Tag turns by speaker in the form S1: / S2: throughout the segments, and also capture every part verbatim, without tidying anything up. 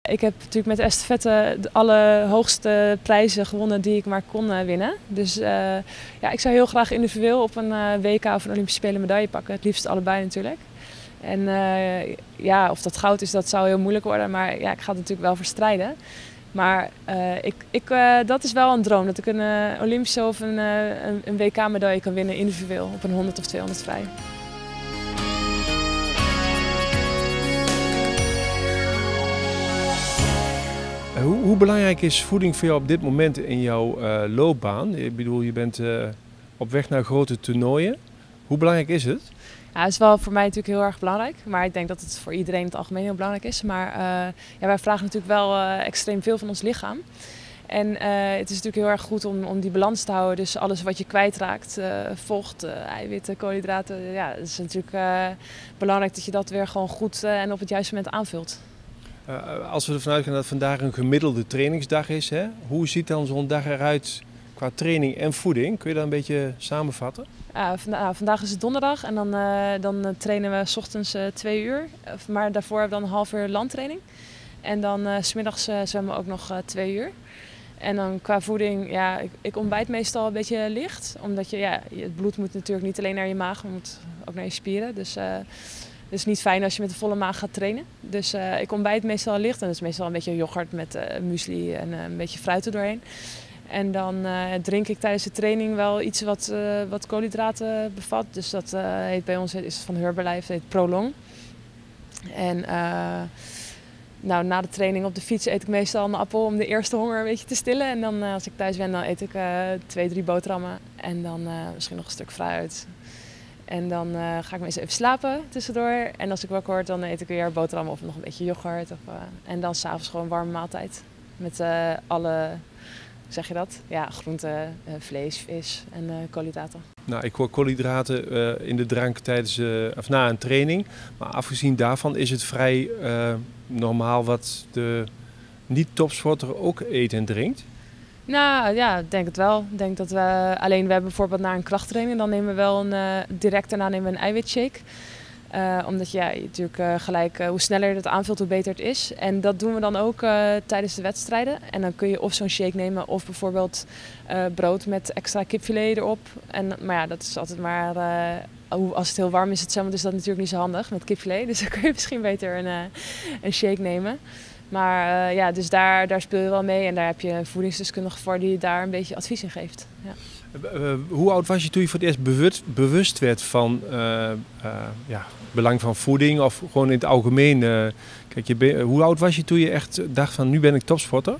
S1: ik heb natuurlijk met de estafette de alle hoogste prijzen gewonnen die ik maar kon uh, winnen. Dus uh, ja, ik zou heel graag individueel op een uh, W K of een Olympische Spelen medaille pakken. Het liefst allebei natuurlijk. En uh, ja, of dat goud is, dat zou heel moeilijk worden. Maar ja, ik ga er natuurlijk wel voor strijden. Maar uh, ik, ik, uh, dat is wel een droom. Dat ik een uh, Olympische of een, uh, een, een W K medaille kan winnen individueel op een honderd of tweehonderd vrij.
S2: Hoe, hoe belangrijk is voeding voor jou op dit moment in jouw uh, loopbaan? Ik bedoel, je bent uh, op weg naar grote toernooien. Hoe belangrijk is het?
S1: Ja, het is wel voor mij natuurlijk heel erg belangrijk. Maar ik denk dat het voor iedereen in het algemeen heel belangrijk is. Maar uh, ja, wij vragen natuurlijk wel uh, extreem veel van ons lichaam. En uh, het is natuurlijk heel erg goed om, om die balans te houden. Dus alles wat je kwijtraakt, uh, vocht, uh, eiwitten, koolhydraten. Ja, het is natuurlijk uh, belangrijk dat je dat weer gewoon goed uh, en op het juiste moment aanvult.
S2: Uh, als we ervan uitgaan dat vandaag een gemiddelde trainingsdag is, hè, hoe ziet dan zo'n dag eruit qua training en voeding? Kun je dat een beetje samenvatten?
S1: Uh, vanda uh, vandaag is het donderdag en dan, uh, dan uh, trainen we 's ochtends uh, twee uur. Uh, maar daarvoor hebben we dan een half uur landtraining. En dan uh, 's middags uh, zwemmen we ook nog uh, twee uur. En dan qua voeding, ja, ik, ik ontbijt meestal een beetje licht. Omdat je, ja, het bloed moet natuurlijk niet alleen naar je maag, maar moet ook naar je spieren. Dus uh, het is niet fijn als je met een volle maag gaat trainen. Dus uh, ik ontbijt meestal licht. En dat is meestal een beetje yoghurt met uh, muesli en uh, een beetje fruit er doorheen. En dan uh, drink ik tijdens de training wel iets wat, uh, wat koolhydraten bevat. Dus dat uh, heet bij ons, is van Herbalife, dat heet Prolong. En uh, nou, na de training op de fiets eet ik meestal een appel om de eerste honger een beetje te stillen. En dan uh, als ik thuis ben, dan eet ik uh, twee, drie boterhammen. En dan uh, misschien nog een stuk fruit. En dan uh, ga ik meestal even slapen tussendoor. En als ik wakker word, dan eet ik weer boterhammen of nog een beetje yoghurt. Of, uh, en dan s'avonds gewoon een warme maaltijd. Met uh, alle... Zeg je dat? Ja, groenten, uh, vlees, vis en uh, koolhydraten.
S2: Nou, ik hoor koolhydraten uh, in de drank tijdens, uh, of na een training. Maar afgezien daarvan is het vrij uh, normaal wat de niet-topsporter ook eet en drinkt?
S1: Nou ja, ik denk het wel. Ik denk dat we, alleen we hebben bijvoorbeeld na een krachttraining, dan nemen we wel een, uh, direct daarna nemen we een eiwitshake. Uh, omdat ja, je natuurlijk uh, gelijk, uh, hoe sneller je het aanvult, hoe beter het is. En dat doen we dan ook uh, tijdens de wedstrijden. En dan kun je of zo'n shake nemen of bijvoorbeeld uh, brood met extra kipfilet erop. En, maar ja, dat is altijd maar, uh, als het heel warm is het zwembad, is dat natuurlijk niet zo handig met kipfilet. Dus dan kun je misschien beter een, uh, een shake nemen. Maar uh, ja, dus daar, daar speel je wel mee en daar heb je een voedingsdeskundige voor die daar een beetje advies in geeft. Ja.
S2: Uh, hoe oud was je toen je voor het eerst bewust, bewust werd van uh, uh, ja, belang van voeding of gewoon in het algemeen? Uh, kijk, je ben, hoe oud was je toen je echt dacht van nu ben ik topsporter?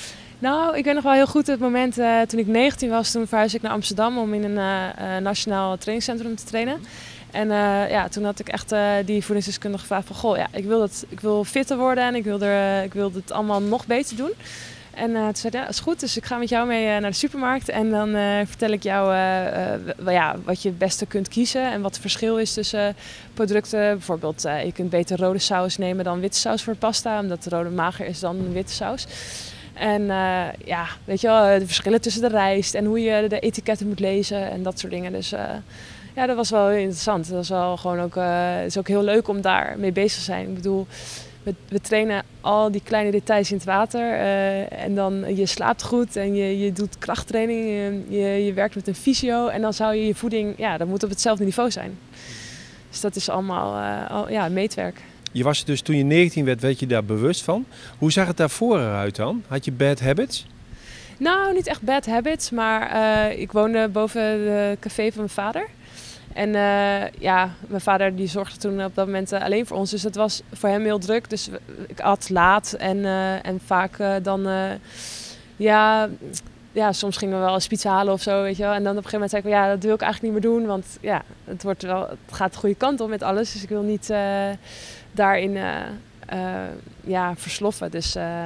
S1: Nou, ik weet nog wel heel goed het moment uh, toen ik negentien was, toen verhuisde ik naar Amsterdam om in een uh, uh, nationaal trainingscentrum te trainen. En uh, ja, toen had ik echt uh, die voedingsdeskundige gevraagd van, goh, ja, ik wil, dat, ik wil fitter worden en ik wil, er, uh, ik wil het allemaal nog beter doen. En uh, toen zei hij, ja, dat is goed, dus ik ga met jou mee uh, naar de supermarkt en dan uh, vertel ik jou uh, uh, ja, wat je het beste kunt kiezen en wat het verschil is tussen uh, producten. Bijvoorbeeld, uh, je kunt beter rode saus nemen dan witte saus voor pasta, omdat de rode mager is dan witte saus. En uh, ja, weet je wel, de verschillen tussen de rijst en hoe je de etiketten moet lezen en dat soort dingen. Dus uh, ja, dat was wel heel interessant. Dat was wel gewoon ook, uh, het is ook heel leuk om daar mee bezig te zijn. Ik bedoel, we, we trainen al die kleine details in het water uh, en dan je slaapt goed en je, je doet krachttraining, je, je, je werkt met een fysio en dan zou je je voeding, ja, dat moet op hetzelfde niveau zijn. Dus dat is allemaal uh, al, ja, meetwerk.
S2: Je was dus toen je negentien werd, werd je daar bewust van. Hoe zag het daarvoor eruit dan? Had je bad habits?
S1: Nou, niet echt bad habits, maar uh, ik woonde boven de café van mijn vader. En uh, ja, mijn vader die zorgde toen op dat moment uh, alleen voor ons. Dus het was voor hem heel druk. Dus ik at laat en, uh, en vaak uh, dan... Uh, ja, ja, soms gingen we wel eens pizza halen of zo, weet je wel. En dan op een gegeven moment zei ik, ja, dat wil ik eigenlijk niet meer doen. Want ja, het, wordt wel, het gaat de goede kant op met alles. Dus ik wil niet uh, daarin uh, uh, ja, versloffen. Dus uh,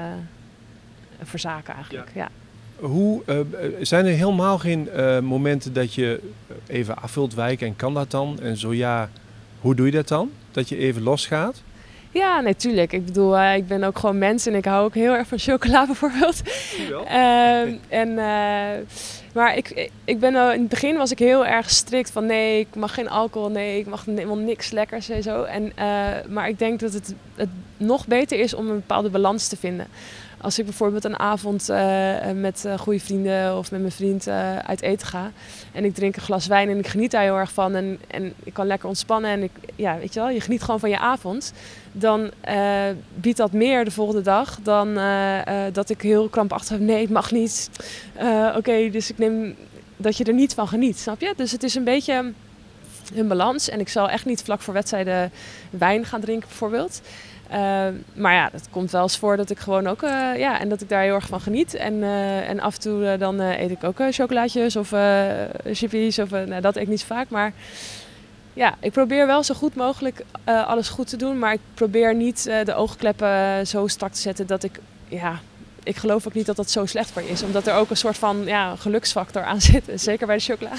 S1: verzaken eigenlijk, ja. ja.
S2: Hoe, uh, zijn er helemaal geen uh, momenten dat je even af wilt wijken en kan dat dan? En zo ja, hoe doe je dat dan? Dat je even losgaat?
S1: Ja, natuurlijk. Ik bedoel, uh, ik ben ook gewoon mens en ik hou ook heel erg van chocola bijvoorbeeld. Uh, en, uh, maar ik, ik ben uh, in het begin was ik heel erg strikt van nee, ik mag geen alcohol, nee, ik mag helemaal niks lekkers en zo. En, uh, maar ik denk dat het, het nog beter is om een bepaalde balans te vinden. Als ik bijvoorbeeld een avond uh, met uh, goede vrienden of met mijn vriend uh, uit eten ga en ik drink een glas wijn en ik geniet daar heel erg van en, en ik kan lekker ontspannen en ik, ja, weet je wel, je geniet gewoon van je avond, dan uh, biedt dat meer de volgende dag dan uh, uh, dat ik heel krampachtig heb, nee, het mag niet. Uh, Oké, okay, dus ik neem dat je er niet van geniet, snap je? Dus het is een beetje een balans en ik zal echt niet vlak voor wedstrijden wijn gaan drinken bijvoorbeeld. Uh, maar ja, dat komt wel eens voor dat ik gewoon ook, uh, ja, en dat ik daar heel erg van geniet. En, uh, en af en toe uh, dan uh, eet ik ook uh, chocolaatjes of uh, chippies, of uh, nou, dat eet ik niet zo vaak. Maar ja, ik probeer wel zo goed mogelijk uh, alles goed te doen, maar ik probeer niet uh, de oogkleppen uh, zo strak te zetten dat ik, ja, ik geloof ook niet dat dat zo slecht voor je is. Omdat er ook een soort van ja, geluksfactor aan zit, zeker bij de chocola.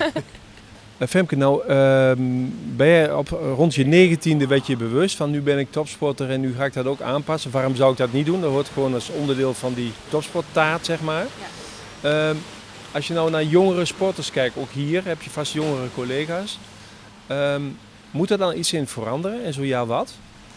S2: Femke, nou uh, ben je op, rond je negentiende werd je bewust van nu ben ik topsporter en nu ga ik dat ook aanpassen. Waarom zou ik dat niet doen? Dat hoort gewoon als onderdeel van die topsporttaart, zeg maar. Ja. Uh, als je nou naar jongere sporters kijkt, ook hier heb je vast jongere collega's. Uh, moet er dan iets in veranderen en zo ja, wat?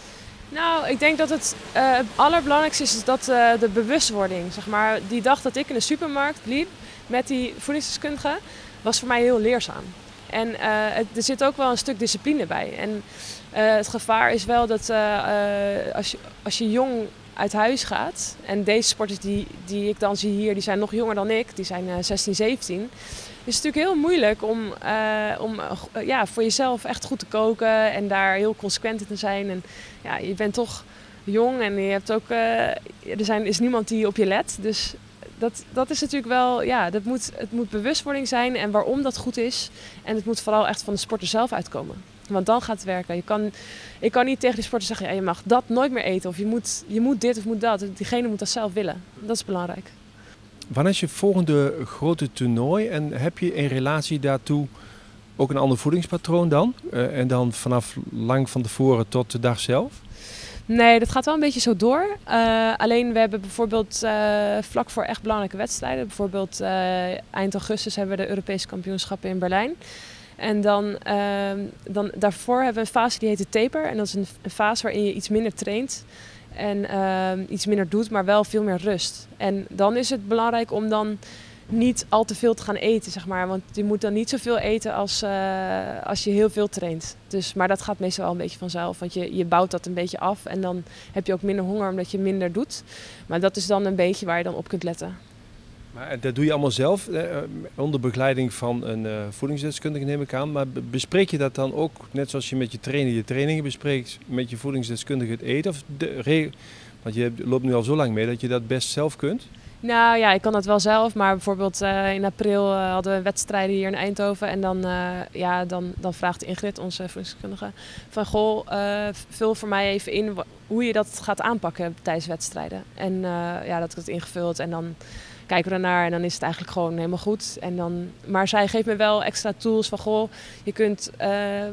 S1: Nou, ik denk dat het, uh, het allerbelangrijkste is, is dat uh, de bewustwording, zeg maar, die dag dat ik in de supermarkt liep met die voedingsdeskundige, was voor mij heel leerzaam. En uh, het, er zit ook wel een stuk discipline bij. En uh, het gevaar is wel dat uh, uh, als, je, als je jong uit huis gaat, en deze sporters die, die ik dan zie hier, die zijn nog jonger dan ik, die zijn uh, zestien, zeventien. Het is natuurlijk heel moeilijk om, uh, om uh, ja, voor jezelf echt goed te koken en daar heel consequent in te zijn. En ja, je bent toch jong en je hebt ook, uh, er zijn, is niemand die op je let. Dus dat, dat is natuurlijk wel, ja, dat moet, het moet bewustwording zijn en waarom dat goed is. En het moet vooral echt van de sporter zelf uitkomen. Want dan gaat het werken. Je kan, ik kan niet tegen die sporter zeggen, ja, je mag dat nooit meer eten. Of je moet, je moet dit of moet dat. Diegene moet dat zelf willen. Dat is belangrijk.
S2: Wanneer is je volgende grote toernooi en heb je in relatie daartoe ook een ander voedingspatroon dan? Uh, en dan vanaf lang van tevoren tot de dag zelf?
S1: Nee, dat gaat wel een beetje zo door. Uh, alleen we hebben bijvoorbeeld uh, vlak voor echt belangrijke wedstrijden. Bijvoorbeeld uh, eind augustus hebben we de Europese kampioenschappen in Berlijn. En dan, uh, dan daarvoor hebben we een fase die heet de taper. En dat is een, een fase waarin je iets minder traint. En uh, iets minder doet, maar wel veel meer rust. En dan is het belangrijk om dan niet al te veel te gaan eten, zeg maar. Want je moet dan niet zoveel eten als, uh, als je heel veel traint. Dus, maar dat gaat meestal wel een beetje vanzelf. Want je, je bouwt dat een beetje af. En dan heb je ook minder honger omdat je minder doet. Maar dat is dan een beetje waar je dan op kunt letten.
S2: Maar dat doe je allemaal zelf, eh, onder begeleiding van een uh, voedingsdeskundige neem ik aan. Maar bespreek je dat dan ook, net zoals je met je trainer je trainingen bespreekt, met je voedingsdeskundige het eten? Of de re- Want je loopt nu al zo lang mee dat je dat best zelf kunt.
S1: Nou ja, ik kan dat wel zelf. Maar bijvoorbeeld uh, in april uh, hadden we wedstrijden hier in Eindhoven. En dan, uh, ja, dan, dan vraagt Ingrid, onze voedingsdeskundige, van goh, uh, vul voor mij even in hoe je dat gaat aanpakken tijdens wedstrijden. En uh, ja, dat ik het ingevuld en dan kijken we ernaar en dan is het eigenlijk gewoon helemaal goed. En dan, maar zij geeft me wel extra tools van goh, je kunt uh,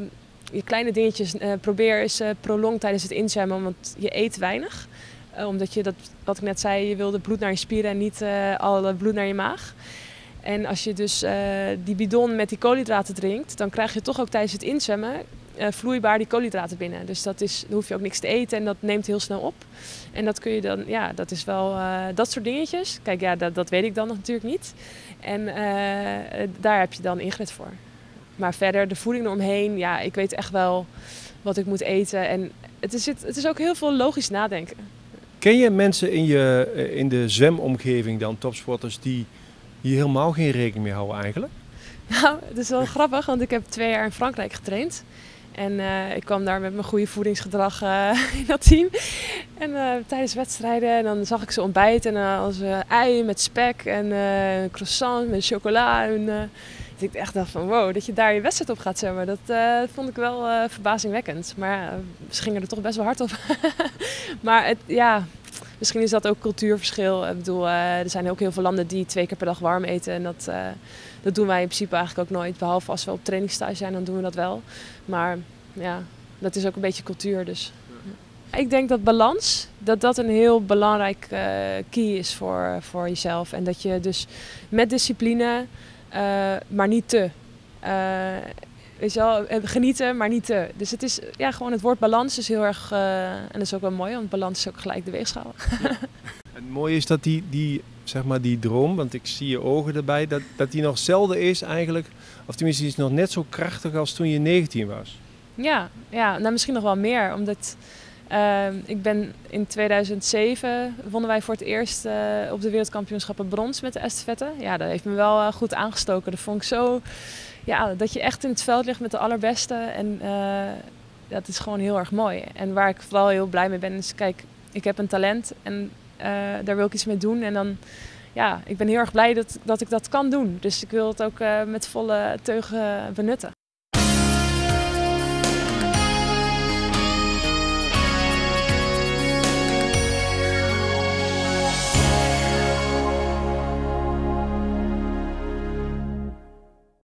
S1: je kleine dingetjes, uh, probeer eens uh, prolong tijdens het inzwemmen, want je eet weinig. Uh, omdat je dat, wat ik net zei, je wilde bloed naar je spieren en niet uh, al bloed naar je maag. En als je dus uh, die bidon met die koolhydraten drinkt, dan krijg je toch ook tijdens het inzwemmen uh, vloeibaar die koolhydraten binnen. Dus dat is, dan hoef je ook niks te eten en dat neemt heel snel op. En dat kun je dan, ja, dat is wel uh, dat soort dingetjes. Kijk, ja, dat, dat weet ik dan natuurlijk niet. En uh, daar heb je dan Ingrid voor. Maar verder, de voeding eromheen, ja, ik weet echt wel wat ik moet eten. En het is, het is ook heel veel logisch nadenken.
S2: Ken je mensen in, je, in de zwemomgeving dan, topsporters, die hier helemaal geen rekening mee houden eigenlijk?
S1: Nou, het is wel grappig, want ik heb twee jaar in Frankrijk getraind. En uh, ik kwam daar met mijn goede voedingsgedrag uh, in dat team. En uh, tijdens wedstrijden, en dan zag ik ze ontbijten. En uh, als uh, ei met spek en uh, croissant met chocola. En, uh, dat ik echt dacht van wow, dat je daar je wedstrijd op gaat zwemmen. Dat uh, vond ik wel uh, verbazingwekkend. Maar uh, ze gingen er toch best wel hard op. Maar het, ja, misschien is dat ook cultuurverschil. Ik bedoel, uh, er zijn ook heel veel landen die twee keer per dag warm eten. En dat, uh, dat doen wij in principe eigenlijk ook nooit. Behalve als we op trainingsstage zijn, dan doen we dat wel. Maar ja, dat is ook een beetje cultuur dus. Ik denk dat balans, dat dat een heel belangrijk uh, key is voor, voor jezelf. En dat je dus met discipline, uh, maar niet te. Uh, weet je wel, genieten, maar niet te. Dus het is ja, gewoon het woord balans is heel erg, uh, en dat is ook wel mooi, want balans is ook gelijk de weegschaal. Ja.
S2: Het mooie is dat die, die, zeg maar die droom, want ik zie je ogen erbij, dat, dat die nog zelden is eigenlijk, of tenminste die is nog net zo krachtig als toen je negentien was.
S1: Ja, ja, nou misschien nog wel meer, omdat uh, ik ben in tweeduizend zeven wonnen wij voor het eerst uh, op de wereldkampioenschappen brons met de estafette. Ja, dat heeft me wel uh, goed aangestoken. Dat vond ik zo, ja, dat je echt in het veld ligt met de allerbeste en uh, dat is gewoon heel erg mooi. En waar ik vooral heel blij mee ben is, kijk, ik heb een talent en uh, daar wil ik iets mee doen en dan, ja, ik ben heel erg blij dat, dat ik dat kan doen. Dus ik wil het ook uh, met volle teugen benutten.